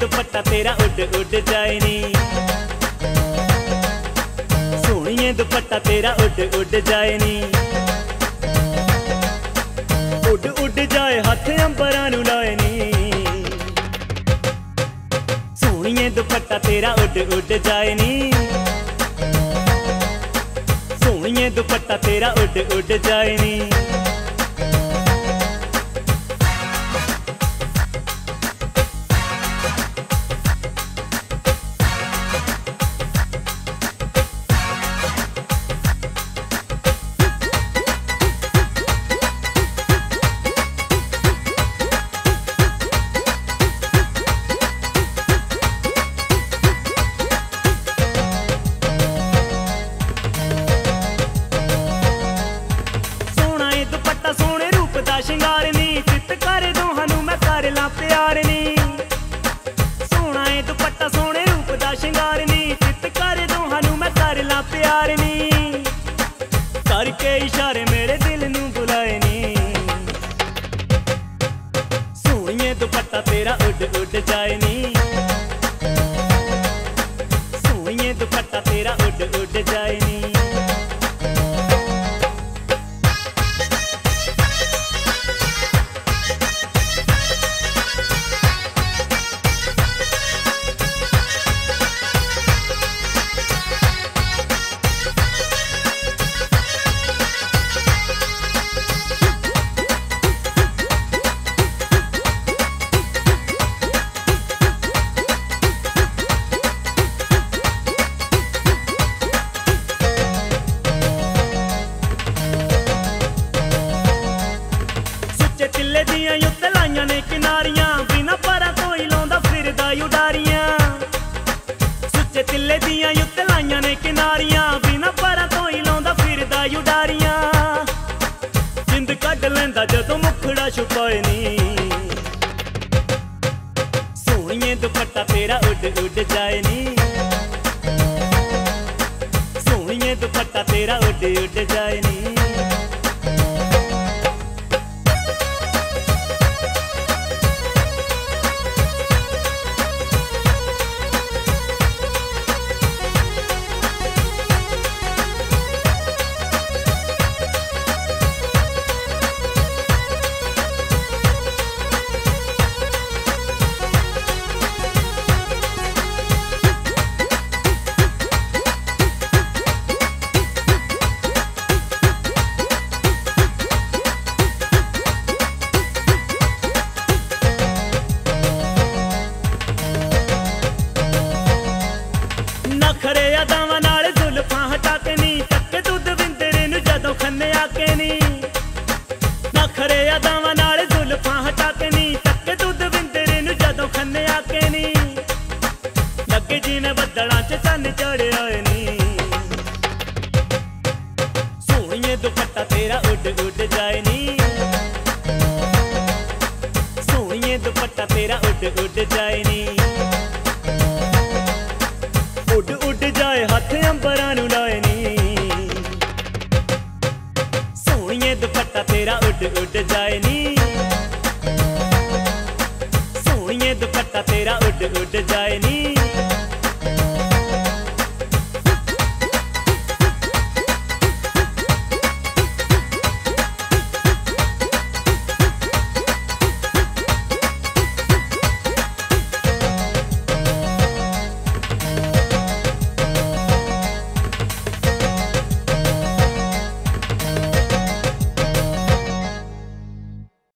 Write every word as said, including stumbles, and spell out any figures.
दुपट्टा तेरा उड उड जाए नी, सोहणिए दुपट्टा तेरा उड उड जाए नी। उड उड जाए हथ अंबरां नूं लाए नी, सोहणिए दुपट्टा तेरा उड उड जाए नी, सोहणिए दुपट्टा तेरा उड उड जाए नी। सोहणे रूप दा शिंगार नी, चित करे दोहां नूं मैं कर ला प्यार नी। सोहणा ए दुपट्टा सोहणे रूप दा शिंगार नी, चित करे दोहां नूं मैं कर ला प्यार नी। करके इशारे मेरे दिल नूं बुलाए नी, सोहणिए दुपट्टा तेरा उड उड जाए नी, सोहणिए दुपट्टा तेरा उड उड जाए नी। तिल्ले दियां उत्ते लाइयां ने किनारियां, बिना परा कोई लाउंदा फिरदा उडारियां। सुच्चे तिल्ले दियां उत्ते लाइयां ने किनारियां, बिना परा कोई लाउंदा फिरदा उडारियां। जिंद कढ लैंदा जदों मुखड़ा छुपाए नी, सोहणिए दुपट्टा तेरा उड उड जाए नी, सोहणिए दुपट्टा तेरा उड उड जाए नी। नखरे अदावां नाल जुल्फां हटा के नी, तक्के दुध विंदरे नूं जदों खन्ने आके नी। नखरे अदावां नाल जुल्फां हटा के नी, तक्के दुध विंदरे नूं जदों खन्ने आके नी। लगे जिवें बद्दलां च चन्न चढ़िया होए नी, सोहणिए दुपट्टा तेरा उड उड जाए नी, सोहणिए दुपट्टा तेरा उड उड जाए नी। उड उड जाए हथ अंबरां नूं लाए नी, सोहणिए दुपट्टा तेरा उड उड जाए नी, सोहणिए दुपट्टा तेरा उड उड जाए नी।